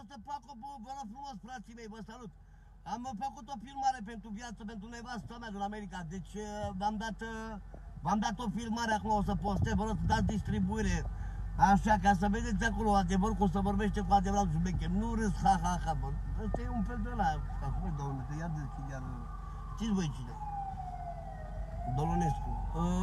o să fac o, vă rog frumos, frații mei, vă salut. Am făcut o filmare pentru viață, pentru nevasta mea din America, deci v-am dat o filmare acum, o să postez, vă rog să dați distribuire. Așa, ca să vedeți acolo adevăr, cum se vorbește cu adevărat șmecher. Nu râs, ha, ha, ha, bă. Ăsta e un fel de ăla, acum e domnule, că iar deschid, iar... Știți voi cine? Dolonescu.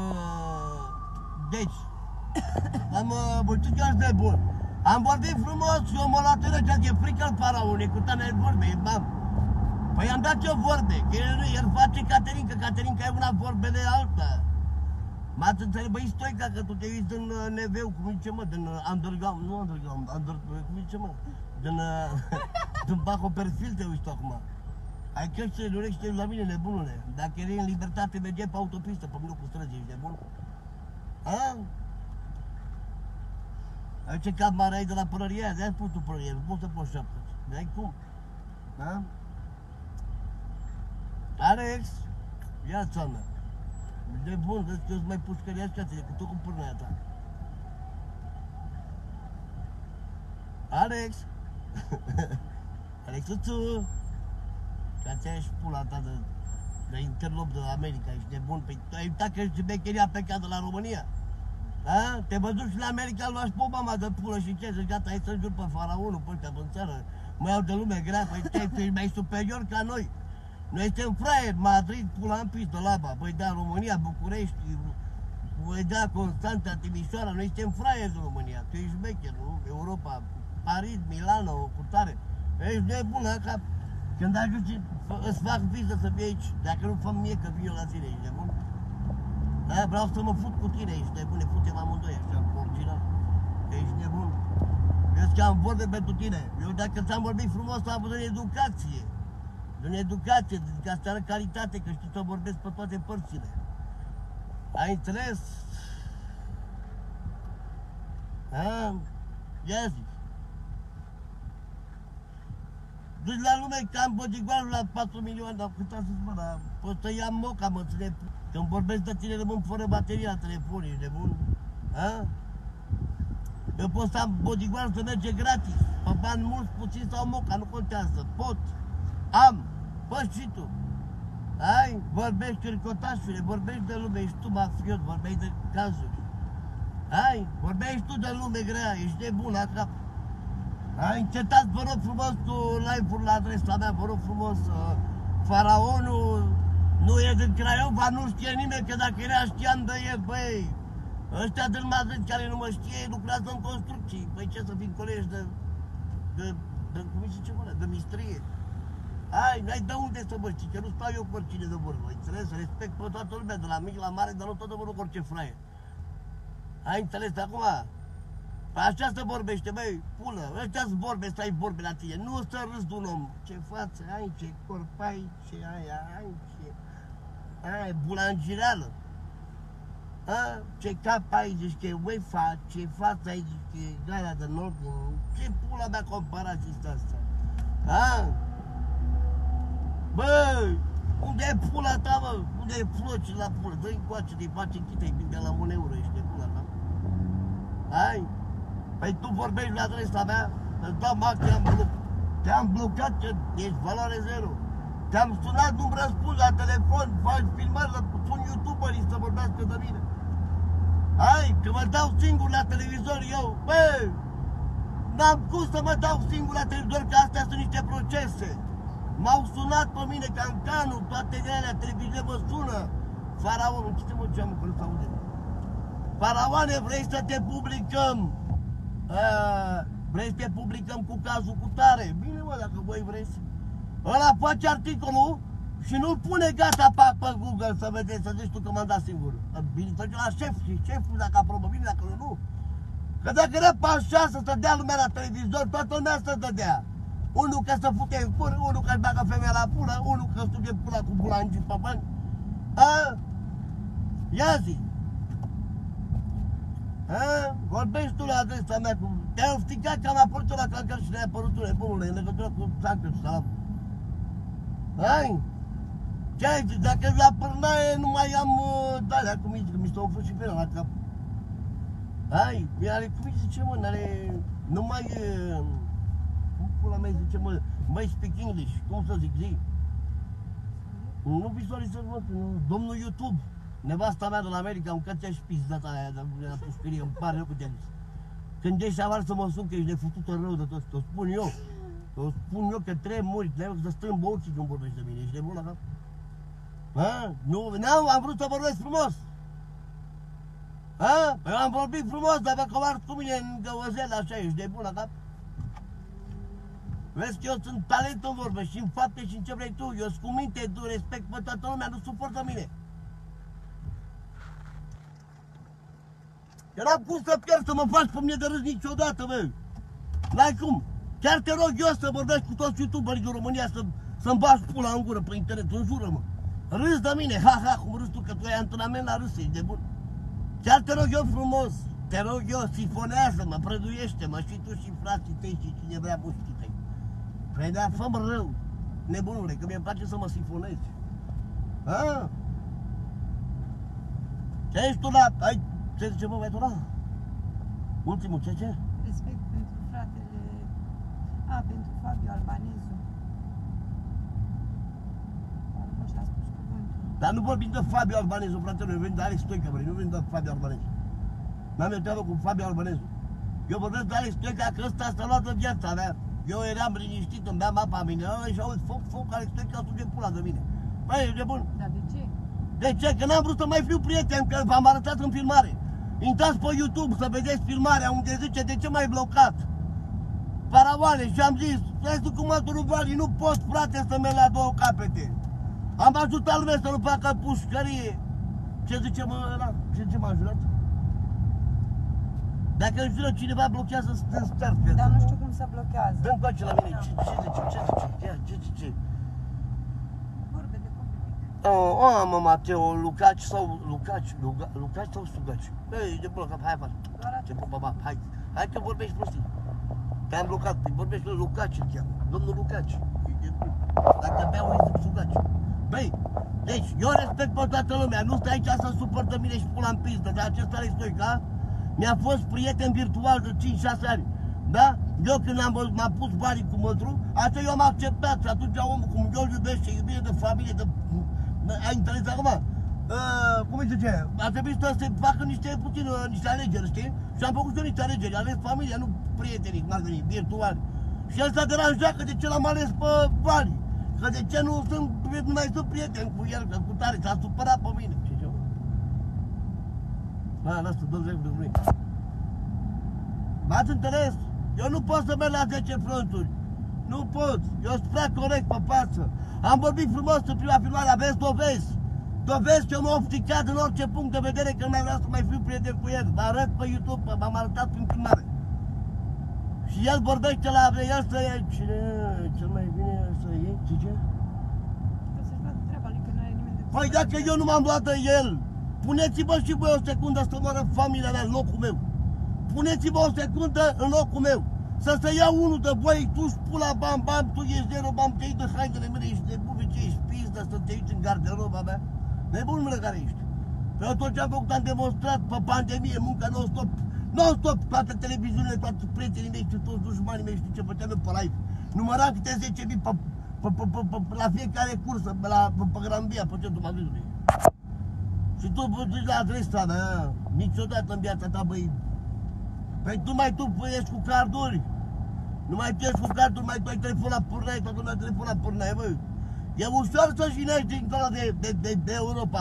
Deci, am văzut că de bun. Am vorbit frumos și omul ăla tânăr, de frică-l faraonii, cu tane vorbe, bam. Păi am dat eu vorbe, că el face Caterinca, Caterinca e una vorbele alta. M-ați înțeles, băi, Stoica, că tu te uiți din Neveu, cum zice, mă, din underground, nu underground, cum zice, mă, din Baco Perfil te uiți tu acum. Ai căștile de urechi și te uiți la mine, nebunule. Dacă erai în libertate, mergeai pe autopistă, pe mijlocul străzii, ești nebun? A? Ai ce cap mare ai de la părăria, de-aia spus tu părăria, nu poți să poți șaptă. De-ai cum? Da? Alex, viața mea. De bun, vezi că eu-ți mai pușcăriați cațele, cu tot cu pârnaia ta. Alex! Alexuțu! Că-ți ai și pula ta de interlop de America, ești nebun. Păi tu ai uitat că șmecheria a plecat de la România? Da? Te văzut și la America, luași pe Obama de pulă și ce, zici, gata, hai să-l jur pe faraonul, pe ăștia, pe țară. Mă iau de lume grea, păi tu ești mai superior ca noi. Noi suntem fraieri, Madrid, pula în pistă, Laba, băi da, România, București, băi da, Constanța, Timișoara, noi suntem fraieri în România. Tu ești șmecher, nu? Europa, Paris, Milano, Curtare. Ești nebun la cap. Când ajungi, îți fac viză să vii aici. Dacă nu fă mie că vin eu la tine, ești nebun? Da, vreau să mă fut cu tine, ești nebun, ne futem amândoi, așa, original. Ești nebun. Vezi că am vorbe pentru tine. Eu dacă ți-am vorbit frumos, am avut în educație. În educație, ca să arăt calitate, că știu să vorbesc pe toate părțile. Ai înțeles? A? Ia zic. Duci la lume că am bodyguard la 4 milioane, dar cât a zis, mă, dar pot să iau moca, mă, înțeleg. Când vorbesc de tine, rămân fără baterie la telefon, ești nebun? A? Eu pot să am bodyguard să merge gratis, pe bani mulți, puțin sau moca, nu contează, pot. Am, bă, și tu. Ai, vorbești cârcotașule, vorbești de lume, ești tu mafiot, vorbești de cazuri. Ai, vorbești tu de lume grea, ești nebun la cap. Ai, încetați, vă rog frumos, cu live-uri la adresa mea, vă rog frumos, faraonul nu e din Craiova, nu știe nimeni, că dacă era știam de el, băi. Ăștia din Madrid care nu mă știe, lucrează în construcții. Păi ce să fim colegi de cum zice, mă, de mistrie. Ai, n-ai de unde să mă știi, că nu stau eu cu oricine de vorbă, înțeles? Respect pe toată lumea, de la mic la mare, dar nu tot de vorbă cu orice fraier. Ai înțeles acum? Păi așa se vorbește, băi, pulă, ăștia-s vorbe, să ai vorbe la tine, nu să râzi de un om. Ce față ai, ce corp ai, ce ai, ce... Ai, bulangireală. A? Ce cap ai, zici că e UEFA, ce față ai, zici că e Garea de Nord, ce pula mea comparații asta? A? Băi, unde e pula ta, mă? Unde e floci la pulă? Dă-i încoace, de-i face închite-i bine la 1 euro, ești de pula ta. Ai? Păi tu vorbești la adresa mea, îți dau mac, te-am blocat, că ești valoare zero. Te-am sunat, nu-mi răspunzi la telefon, faci filmări, sun youtuberii să vorbească de mine. Hai, că mă dau singur la televizor eu, bă! N-am cum să mă dau singur la televizor, că astea sunt niște procese. M-au sunat pe mine, Cancanul, toate alea, televiziune mă sună. Faraonul, ce mă geamă, că nu s-aude. Faraoane, vrei să te publicăm? Vrei să te publicăm cu cazul cu tare? Bine, mă, dacă voi vreți. Ăla face articolul și nu-l pune gata pe Google să vedeți, să zici tu că m-am dat singur. Bine, trece la șef și șeful dacă aprobă bine, dacă nu. Că dacă era pe așa să se dea lumea la televizor, toată lumea să dădea. Unul că să fute în fur, unul că-și bagă femeia la pulă, unul că stuge pula cu bulangii pe bani. A? Ia zi! A? Vorbești tu la adresa mea cu... Te-ai ofticat că am apărut la Calcar și ne-ai apărut tu, nebunule, în legătură cu Sancăr și Salam. Hai? Ce ai zis? Dacă la pârnaie nu mai am d-alea, cum zice, că mi s-a ofrut și pena la cap. Hai? Are, cum zice, mă, n-are... Nu mai... pula mea, zice, măi, speak English, cum să zic, zi? Nu visualizez, mă, domnul YouTube, nevasta mea de la America, îmi cățea și pizdata aia de la pușcărie, îmi pare rău cu te-am zis. Când ești avar să mă sun că ești nefutută rău de tot, te-o spun eu. Te-o spun eu că trebuie muri, trebuie să strâmb ochii când vorbești de mine, ești nebun la cap? Ha? Nu, am vrut să vorbesc frumos. Ha? Păi am vorbit frumos, dar dacă v-ar cu mine în găuăzel, așa, ești nebun la cap? Vezi că eu sunt talent în vorbe și în fapte și în ce vrei tu. Eu sunt cu minte, tu respect pe toată lumea, nu suportă mine. Eu n-am cum să pierd să mă faci pe mine de râs niciodată, bă. N-ai cum. Chiar te rog eu să vorbești cu toți youtuberii din România să-mi bași pula în gură pe internet, înjură-mă. Râs de mine, ha, cum râs tu, că tu ai antrenament la râs, ești de bun. Chiar te rog eu frumos, te rog eu, sifonează-mă, prăduiește-mă și tu și frații tăi și cine vrea mușchii tăi. Păi da, fă-mă rău, nebunule, că mi-e place să mă sifonezi. Ha? Ce ești tu la... Ce zice, mă, băiatul ăla? Ultimul, ce? Respect pentru fratele... pentru Fabio Albanezu. Nu și-a spus cuvântul. Dar nu vorbim de Fabio Albanezu, fratele, eu vorbim de Alex Stoica, nu vorbim de Fabio Albanezu. N-am eu treabă cu Fabio Albanezu. Eu vorbesc de Alex Stoica, că ăsta s-a luat de viața mea. Eu eram liniștit, îmi beam apa minerală și auzi foc, Alex Stoica suge pula de mine. Băi, ești de bun? Dar de ce? De ce? Că n-am vrut să mai fiu prieten, că v-am arătat în filmare. Intrați pe YouTube să vedeți filmarea unde zice de ce m-ai blocat. Paraoane și am zis, stai tu cu măturul Vali, nu pot, frate, să merg la două capete. Am ajutat lumea să nu facă pușcărie. Ce zice, mă, ăla? Ce zice, m-a jurat? Dacă îmi jură cineva, blochează în start. Dar nu știu cum se blochează. Dă-mi coace la mine, ce zice? Vorbe de copii. Mă, Mateo, Lucaci sau Sugaci? Băi, de bună cap, hai afară. Ce baba, hai că vorbești prostii. Te-am blocat, vorbești lui Lucaci, îl cheamă, domnul Lucaci. Dacă beau, îi zic Sugaci. Băi, deci, eu respect pe toată lumea, nu stai aici să supăr de mine și pula în pizdă, dar acesta Alex Stoica mi-a fost prieten virtual de 5-6 ani. Da? Eu când m-am pus banii cu mătru, așa eu am acceptat și atunci omul cum eu îl iubește, iubire de familie, ai înțeles acum? Cum îi zice? A trebuit să se facă niște alegeri, știi? Și am făcut eu niște alegeri, ales familia, nu prietenii, cum ar veni, virtuali. Și el s-a deranjat că de ce l-am ales pe Vali, că de ce nu mai sunt prieteni cu el, că cu tare, s-a supărat pe mine. Ce ce? Lasă, dă-mi de mâine. M-ați înțeles? Eu nu pot să merg la 10 fronturi. Nu pot. Eu sunt prea corect pe față. Am vorbit frumos în prima filmare, aveți dovezi. Dovezi că eu m-am ofticat din orice punct de vedere că nu mai vreau să mai fiu prieten cu el. Vă arăt pe YouTube, m-am arătat prin filmare. Și el vorbește la el să iei. Cel mai bine să iei? Ce? Că să-și vadă treaba lui, că nu are nimeni de... Păi dacă eu nu m-am luat de el, puneți-vă și voi o secundă să moară familia mea în locul meu. Puneți-vă o secundă în locul meu. Să se ia unul de voi, tu spula, bam, tu ești zero, bam, te iei de hainele mele, ești nebun, ce ești pizdă, să te uiți în garderoba mea. Nebun mele care ești. Eu tot ce am făcut am demonstrat pe pandemie, muncă non-stop, toate televiziunile, toate prietenii mei și toți dușmanii mei, știu ce făceam eu pe live. Număram câte 10.000 la fiecare cursă, pe Gran Via, pe centrul Madridului. Și tu zici la adresa mea, niciodată în viața ta, băi. Păi tu ești cu carduri. Nu mai ești cu carduri, mai tu ai telefon la pârnaie, toată lumea telefon la pârnaie, băi. E ușor să jinești dincolo de Europa,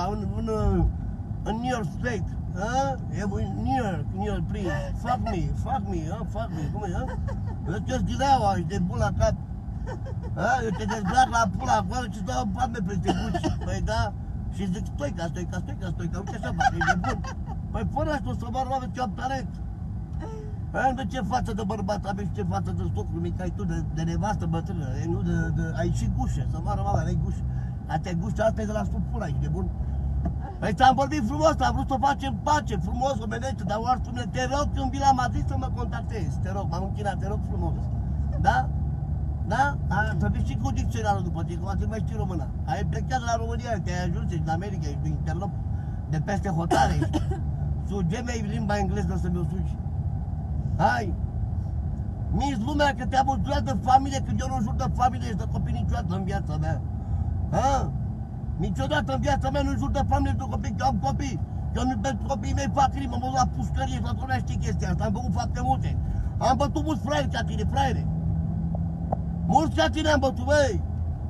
în New York State. E New York, please. Fuck me, cum e, Eu te-ți dileaua, ești de bun la cap. Eu te dezbrac la pula acolo și dau în palme peste buci. Păi da, și zic stoica, uite așa fac, e de bun. Păi fără asta o să mă rog, eu am talent. Nu de ce față de bărbat aveți, ce față de socru mic ai tu, de nevastă bătrână, nu ai și gușe, să moară mama, n-ai gușe. Atea gușe, asta e de la sub pula, ești de bun. Păi ți-am vorbit frumos, am vrut să facem pace, frumos, omenește, dar oare spune, te rog când vii la Madrid să mă contactezi, te rog, m-am închinat, te rog frumos. Da? Da? Să vii și cu dicționarul după tine, cum ați mai știi româna. Ai plecat de la România, te-ai ajuns, ești în America, ești în interlop, de peste hotare ești. Suge-mi limba engleză să mi-o sugi. Hai! Minți lumea că te-am înjurat de familie, când eu nu jur de familie și de copii niciodată în viața mea. Ha? Niciodată în viața mea nu jur de familie și de copii, că am copii. Eu pentru copiii mei fac crimă, mă duc la pușcărie și toată lumea știe chestia asta. Am făcut fapte multe. Am bătut mulți fraieri ca tine, fraiere. Mulți ca tine am bătut, băi.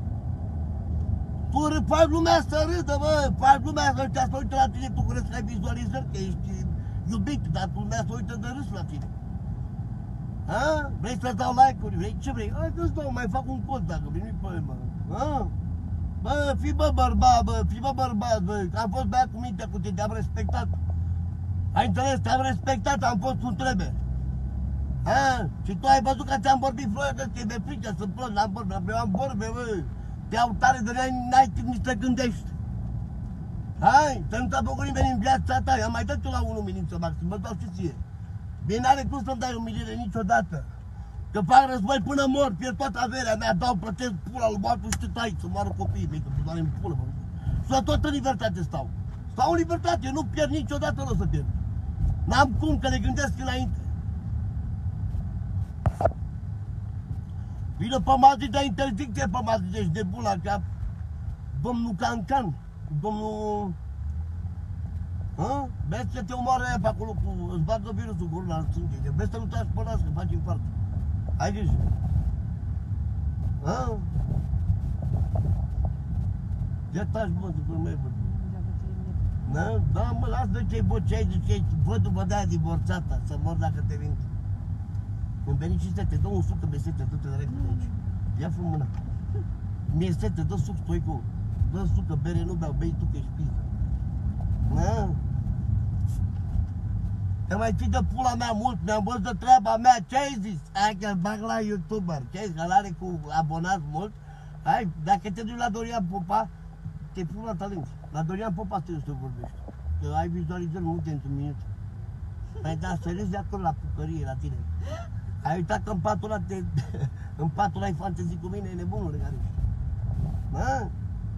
Tu faci lumea să râdă, bă, faci lumea să uită la tine, tu crezi că ai vizualizări, că ești iubit, dar lumea să uită de râs la tine. Ha? Vrei să-ți dau like-uri, vrei ce vrei? Hai că-ți dau, mai fac un cod dacă vrei, nu-i problemă. Ha? Bă, fii bă bărbat, bă, fii bă bărbat, bă, am fost băiat cu mintea cu tine, te-am respectat. Ai înțeles, te-am respectat, am fost cum trebuie. Ha? Și tu ai văzut că ți-am vorbit, Florea, că ți-e frică să plâng, n-am vorbit, eu am vorbe, bă. Te-au tare de n-ai timp nici să gândești. Hai, să nu te apucă nimeni în viața ta, i-am mai dat eu la 1 minință maxim, mă dau și ție. Bine, n-are cum să-mi dai umilire niciodată. Că fac război până mor, pierd toată averea mea, dau, plătesc pula lui Batu și te tai, să moară copiii mei, că tu doar în pulă, mă. Și la tot în libertate stau. Stau în libertate, eu nu pierd niciodată, nu o să pierd. N-am cum, că le gândesc înainte. Vină pe mazii de interdicție, pe mazii de de bula, ca domnul Cancan, domnul... Hă? Vezi că te omoară aia pe acolo, îți bagă virusul cu urna în sânge, vezi să nu te spălați, că faci infart. Ai grijă. Hă? Ce taci, mă, după mei, bă? Da? Da, mă, lasă de ce-i bocei, de ce-i văduvă de-aia divorțată, să mor dacă te vin. Îmi veni și sete, dă un suc, că mi-e sete, du-te direct aici. Ia fă mâna. Mi-e sete, dă suc, stoicu. Dă suc, că bere nu beau, bei tu, că ești piză. Na? Te mai ții de pula mea mult, mi-am văzut de treaba mea, ce ai zis? Hai că-l bag la YouTuber, ce ai zis? Că l-are cu abonați mult. Hai, dacă te duci la Dorian Popa, te pun la talent. La Dorian Popa trebuie să vorbești. Că ai vizualizări multe într-un minut. Păi da, să râzi de acolo la pucărie, la tine. Ai uitat că în patul ăla, în patul ăla ai fantezii cu mine, e nebunule care ești. Da?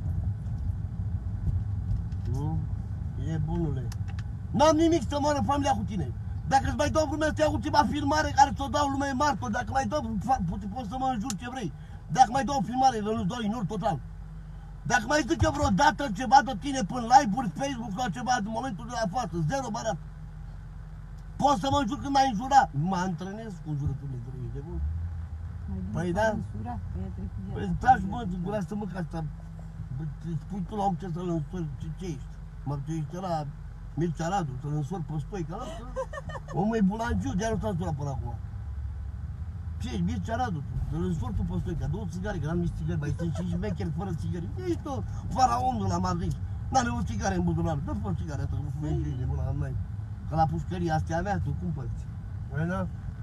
Nu? E bunule. N-am nimic să moară familia cu tine. Dacă îți mai dau vremea, asta e ultima filmare care ți-o dau lumea martor. Dacă mai dau, poți să mă înjur ce vrei. Dacă mai dau o filmare, îți dau ignor total. Dacă mai zic eu vreodată ceva de tine până live-uri, Facebook sau ceva din momentul de la față, zero barat. Poți să mă înjur când m-ai înjurat. Mă antrenez cu jurăturile de răi, de bun. Păi da. Păi îți place, mă, gura să măc asta. Îți spui tu la om ce să-l însori, ce ești? Mă, tu ești la Mircea Radu, să-l însori pe Stoica, ăsta. Omul e bulangiu, de-aia nu s-a însurat până acum. Ce ești, Mircea Radu, să-l însori tu pe Stoica, 2 țigare, că n-am nici țigări, mai sunt 5 șmecheri fără țigări. Ești o faraon de la Madrid. N-are o țigare în buzunar, dă-ți o țigare asta, nu fumezi de bună la noi. Că la pușcăria astea mea, tu cumpări. Păi da?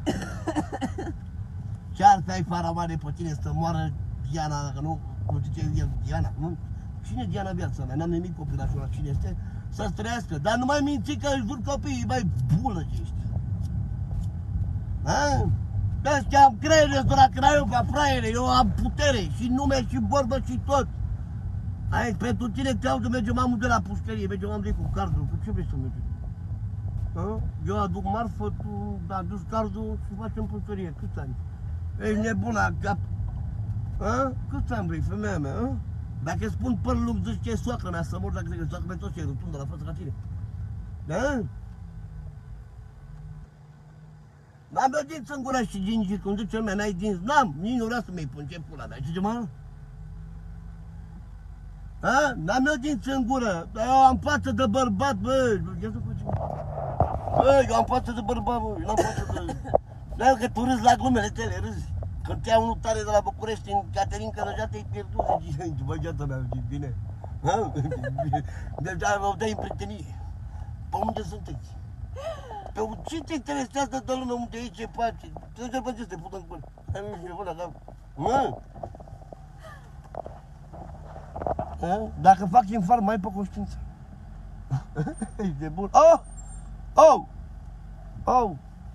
Ce-ar fi ai faramane pe tine să moară Diana, dacă nu, cum zice el, Diana, nu? Cine e Diana viața mea? N-am nimic copilașul ăla, cine este? Să-ți trăiască, dar nu mai minți că își jur copiii, mai bulă ce ești. Da? Vezi că am creier de la Craiova, fraiere, eu am putere și nume și vorbă și tot. Hai, pentru tine te auză, mergem amul de la pușcărie, mergem amul de cu cardul, cu ce vrei să mergem? Eu aduc marfă, tu aduci cardul și facem pușcărie, câți ani? Ești nebun la cap. Câți ani vrei, femeia mea, a? Dacă spun păr lung, zici că e soacră mea să mor, dacă zic că soacră mea tot ce e rotundă la față ca tine. Da? N-am eu dinți în gură și gingi, cum zice lumea, n-ai dinți, n-am, nici nu vreau să mi-i pun ce pula mea, știi mă? N-am eu dinți în gură, dar eu am față de bărbat, bă, ia să facem. Bă, eu am față de bărbat, bă, eu n-am față de... Da, că tu râzi la glumele tale, râzi. Când te iau unul tare de la București, în Caterin Cărăgea, te-ai pierdut, zici, bă, viața mea, zici, bine. Deja vă dai în prietenie. Pe unde sunteți? Pe ce te interesează de lume unde e, ce face? Te duci pe ce să te pută în cur. Hai, nu știu, la cap. Dacă fac infart, mai pe conștiință. Ești de bun. Oh! Oh! Oh!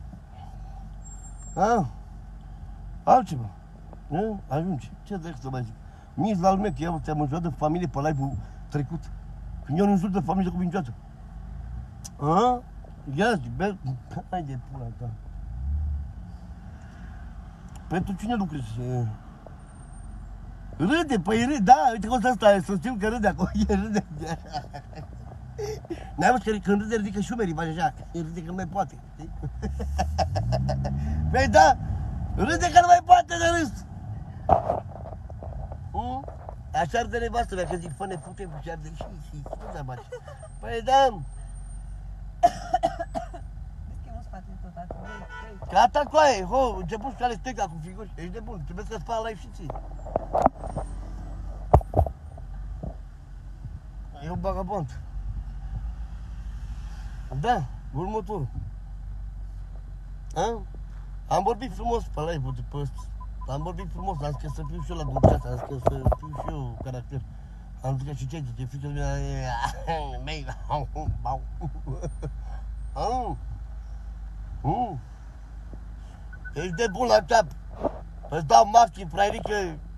Altceva. Ajunge. Ce trebuie să mai zic? Nici la lume, că eu ți-am înjurat de familie pe live-ul trecut. Când eu nu înjur de familie cu niciodată. Ia zi, bă, hai de pula ta. Pentru cine lucrezi? Râde, păi râde, da, uite cum să stai, să știu că râde acolo, e râde. N-ai văzut că când râde ridică șumerii, face așa, râde că nu mai poate, știi? Păi da, râde că nu mai poate de râs. Așa râde nevastă mea, că zic, fă-ne putem și arde și nu te face. Păi da. Deschid-mă spatele tot atât. Gata, coaie, ho, început să ale steca cu figuri, ești de bun, trebuie să-ți fac live și ții. E un vagabond. Da, următorul. Am vorbit frumos pe live-ul de pe ăsta. Am vorbit frumos, am zis că să fiu și eu la dulceață, am zis că să fiu și eu caracter. Am zis că și ce te frică de mine, mei, bau. Ești de bun la ceap. Îți dau maxim, frairică.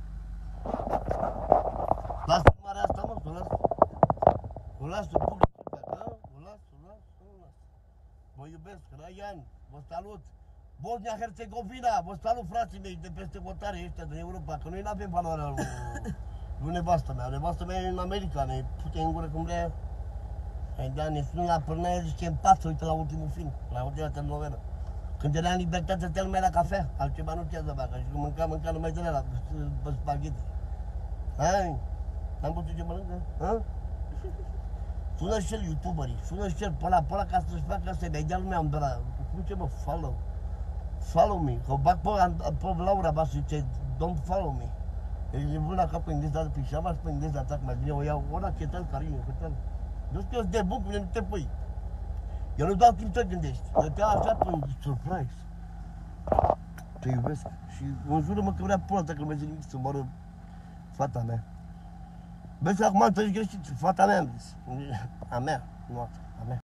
Lasă marea asta, mă, o las. O las, o pun, o las. Vă iubesc, Raian, vă salut. Bosnia-Herzegovina, vă salut, frații mei, de peste hotare ăștia din Europa, că noi n-avem valoarea lui nevastă mea. Nevastă mea e în America, ne pute în gură cum vrea. Da, ne sună la pârnaie, zice, în pat, uite la ultimul film, la ultima telenovelă. Când era în libertate, stătea numai la cafea, altceva nu știa să facă, și că mânca numai de la spaghete. Hai, n-am putut ce mănâncă? Sună și el youtuberii, sună și el pe ăla ca să-și facă să-i dea lumea de la, cum ce mă, follow me, că o bag pe Laura Basu, zice, don't follow me. E vând la capul englez, dar pișama și pe englez atac, mai bine o iau, ora, ce tal, Carine, ce tal. Nu știu, eu sunt de bun, cum nu te pui. Eu nu dau timp să gândești, eu te iau așa până surprise. Te iubesc și înjură-mă că vrea pula ta, că nu mai zice nimic să moară fata mea. Vezi, acum am trăit greșit, fata mea am zis. A mea, nu a ta, a mea.